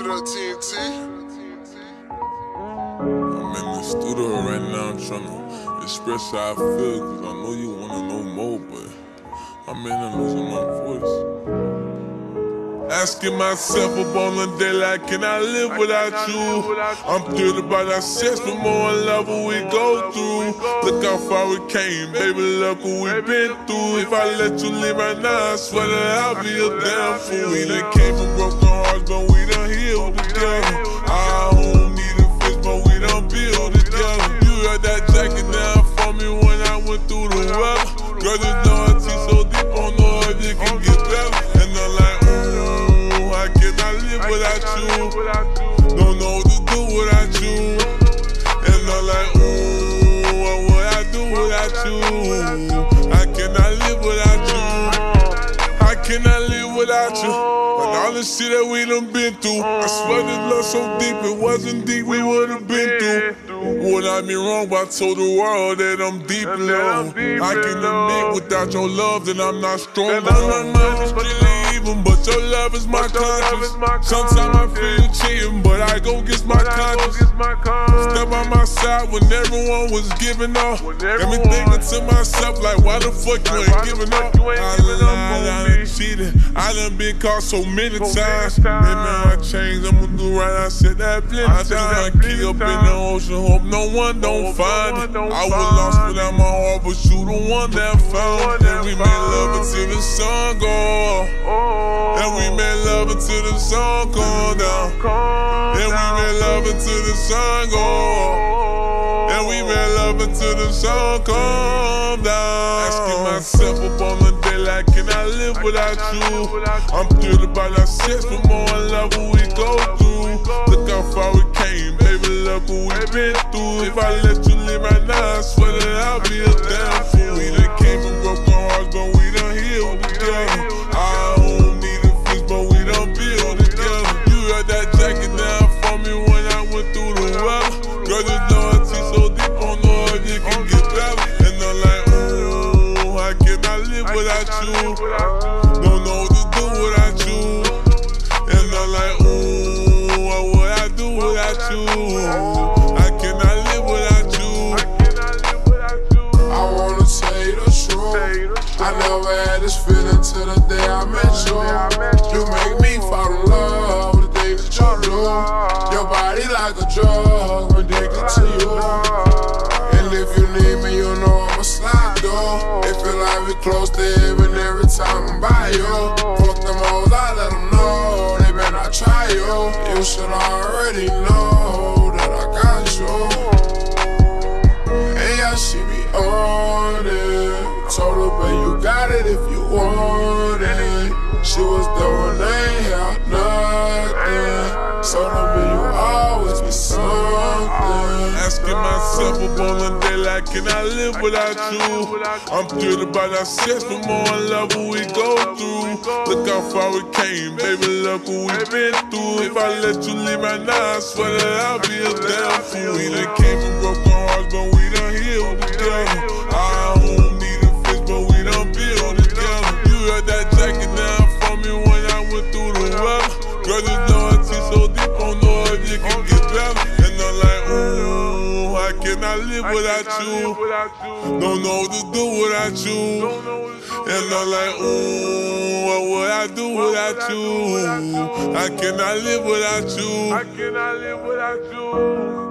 What up, TNT? I'm in the studio right now trying to express how I feel, cause I know you wanna know more, but I'm in there losing my voice. Asking myself up on the day like, can I live without you? I'm thinking about our sex, but more in love what we go through. Look how far we came, baby, look what we been through. If I let you leave right now, I swear that I'll be a damn fool. We done came from broken hearts, but we done healed together. I don't need a fix, but we done build together. You got that jacket down for me when I went through the weather. Girl, this loyalty so deep, I don't know if it can get better. And I'm like, I cannot live without you. Don't know what to do without you. And I'm like, what would I do without you? I cannot live without you. I cannot live without you. And all the shit that we done been through, I swear this love so deep, it wasn't deep, we would've been through. Would I be wrong, but I told the world that I'm deep in love. I can admit without your love that I'm not strong. My mind is really even, but your love is my conscience. Sometimes I feel cheating, but I go against my conscience. Step by my side when everyone was giving up. Got me thinking to myself like, why the fuck you ain't giving up? I lied, I done cheated, I done been caught so many times. Hey man, I changed, I'ma do right, I said that plenty times. I key up in the ocean, hope no one don't find it. I was lost without my heart, but you the one that found it. And we made love until the sun go. And we made love until the sun come down. And we made love until the sun go. And we made love until the sun come down. Asking myself up on the day like, can I live without you? I'm thrilled about our sex, but more in love what we go through. Look how far we came, baby, look what we been through. If I let you live right now, I swear that I'll be a damn fool. We done came from broken hearts, but we done healed together. I don't need a fix, but we done build together. You got that jacket down for me when I went through the weather. Girl, this loyalty so deep, I don't know if it can get better. And I'm like, I cannot live without you. Don't know what to do without you. And I'm like, what would I do without you? I cannot live without you. I wanna tell you the truth. I never had this feeling till the day I met you. You make me fall in love with the things that you do. Your body like a drug, addicted to you. And if you need me, you know I'ma slide though. It feel like we close to heaven every time I'm by you. Fuck them hoes, I let them know they better not try you. You should already know that I got you. And yeah, she be on it. Told her, babe, you got it if you want it. She was doing ain't have nothing. So to me, you always be something. Asking myself up on the day like, can I live without you? I'm thrilled about our sex, but more in love what we go through. Look how far we came, baby, look what we been through. If I let you leave right now, I swear that I'll be a damn fool. We done came from broken hearts, but we done healed together. I don't need a fix, but we done build together. You got that jacket down for me when I went through the weather. Girl, this loyalty so deep, I don't know if it can get better. And I'm like, I cannot live without you. Don't know what to do without you. And I'm like, what would I do without you? I cannot live without you.